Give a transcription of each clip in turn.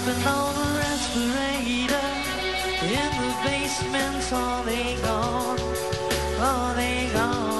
Happen on a respirator in the basement. Are they gone? Are they gone?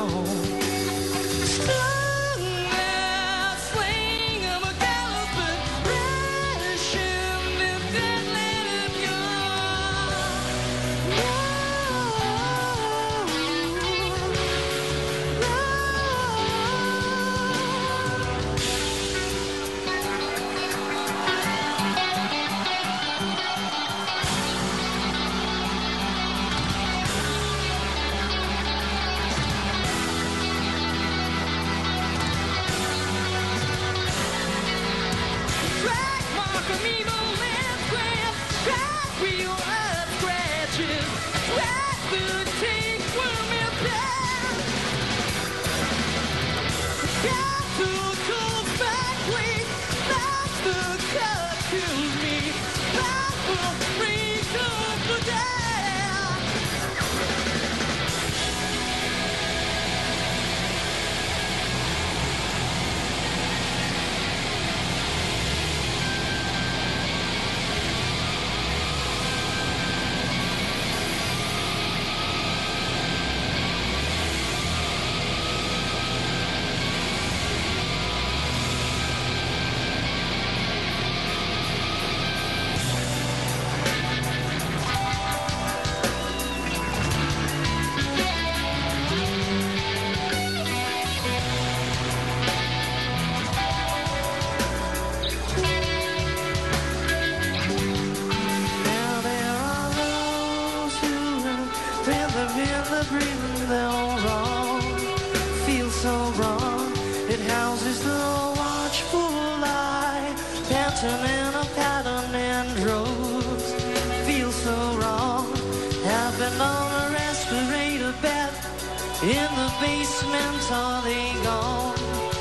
In the basement, are they gone?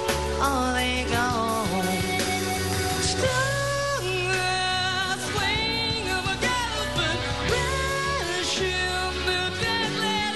Are they gone? Stronger swing of a galloping rush in the deadly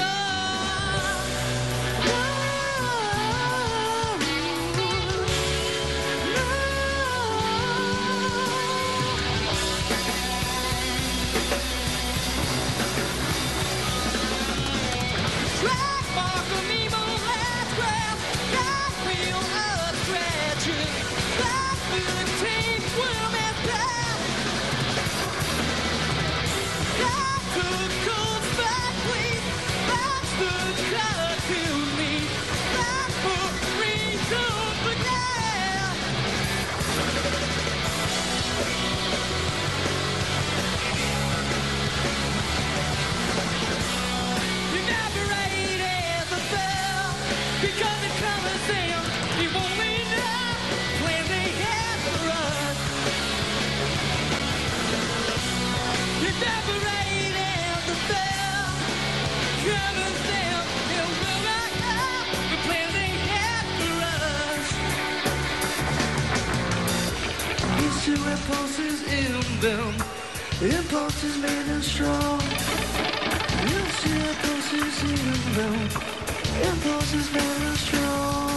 impulses in them, impulses made them strong. You see impulses in them, impulses made them strong.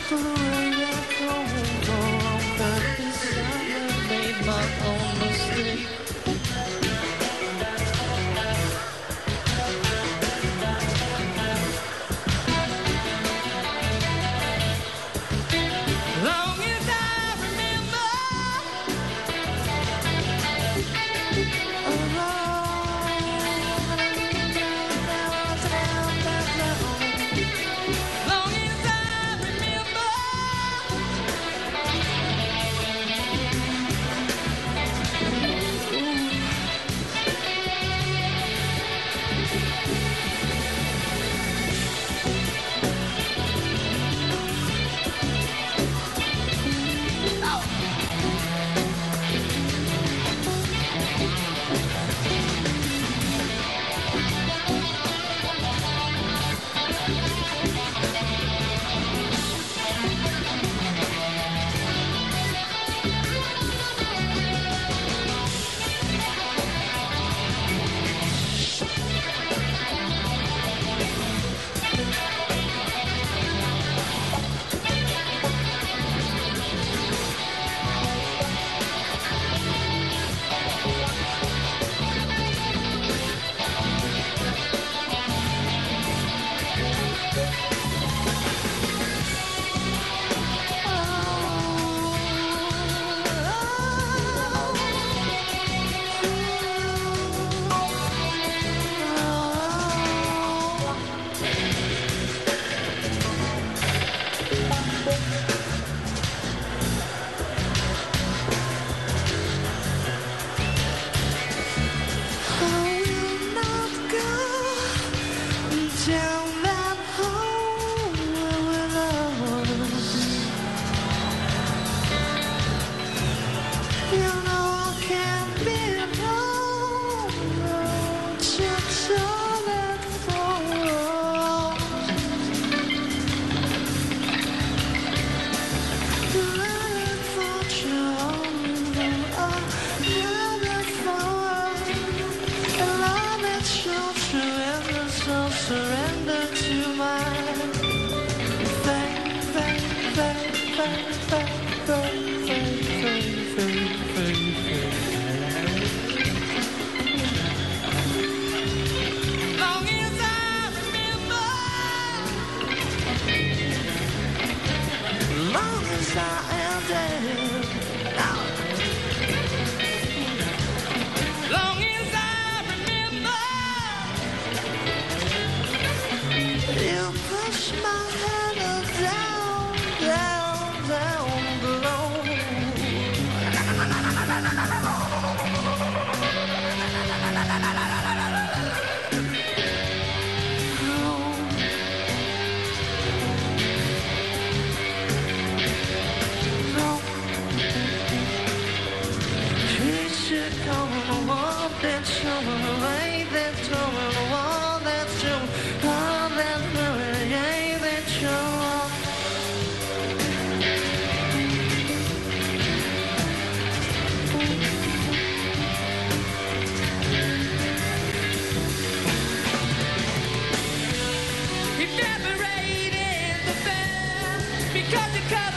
the way that goes on purpose. I have made my own mistake. Long as I remember, long as I remember. Down that hole with us, you know I can't be alone. Just all that falls. Let it fall, children. Let it fall. And love that shows you ever so surrender to my fate, fate, fate, fate, fate, fate, fate, fate, fate, fate. Long as I remember, long as I am dead, long as I remember. You push my head down, down, down below. No, she should come on the wall, that's showing the way, that's showing the wall, that's showing. Evaporated the fair because it comes.